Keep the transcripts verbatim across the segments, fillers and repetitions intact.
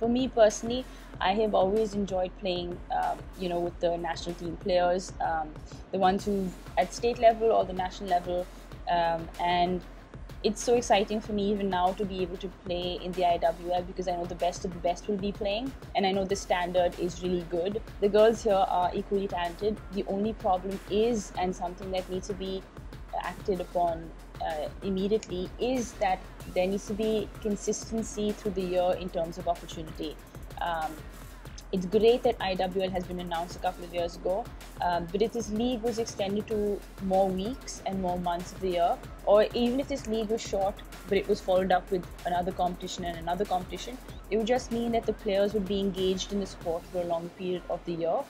For me personally, I have always enjoyed playing, um, you know, with the national team players, um, the ones who at state level or the national level, um, and it's so exciting for me even now to be able to play in the I W L because I know the best of the best will be playing, and I know the standard is really good. The girls here are equally talented. The only problem is, and something that needs to be acted upon uh, immediately, is that there needs to be consistency through the year in terms of opportunity. Um, it's great that I W L has been announced a couple of years ago, um, but if this league was extended to more weeks and more months of the year, or even if this league was short but it was followed up with another competition and another competition, it would just mean that the players would be engaged in the sport for a long period of the year.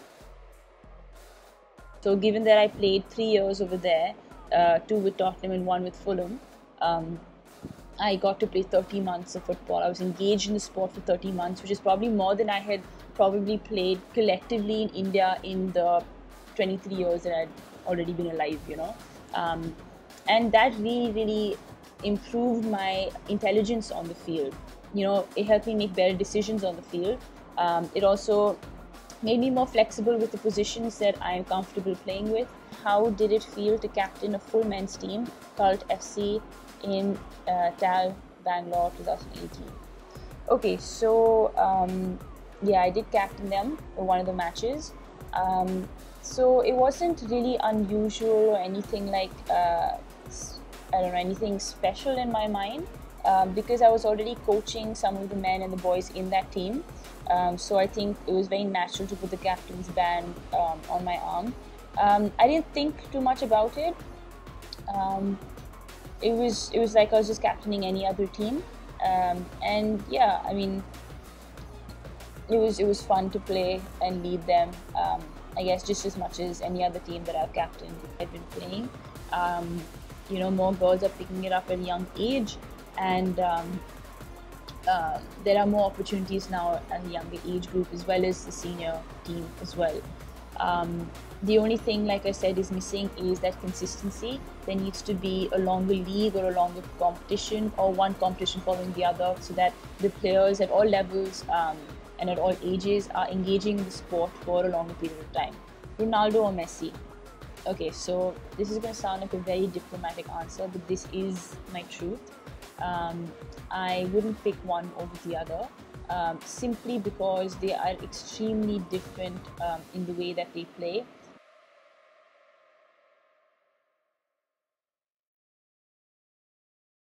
So given that I played three years over there, uh, two with Tottenham and one with Fulham, um, I got to play thirty months of football. I was engaged in the sport for thirty months, which is probably more than I had probably played collectively in India in the twenty-three years that I'd already been alive, you know. Um, and that really, really improved my intelligence on the field. You know, it helped me make better decisions on the field. Um, it also made me more flexible with the positions that I'm comfortable playing with. How did it feel to captain a full men's team, Cult F C, in uh, Tal, Bangalore, twenty eighteen? Okay, so um, yeah, I did captain them in one of the matches. Um, so it wasn't really unusual or anything like, uh, I don't know, anything special in my mind, um, because I was already coaching some of the men and the boys in that team. Um, so I think it was very natural to put the captain's band um, on my arm. Um, I didn't think too much about it. Um, it was it was like I was just captaining any other team, um, and yeah, I mean, it was it was fun to play and lead them. Um, I guess just as much as any other team that I've captained, I've been playing. Um, you know, more girls are picking it up at a young age, and um, uh, there are more opportunities now at a younger age group as well as the senior team as well. Um, the only thing, like I said, is missing is that consistency. There needs to be a longer league or a longer competition, or one competition following the other, so that the players at all levels um, and at all ages are engaging in the sport for a longer period of time. Ronaldo or Messi? Okay, so this is going to sound like a very diplomatic answer, but this is my truth. Um, I wouldn't pick one over the other, um, simply because they are extremely different um, in the way that they play.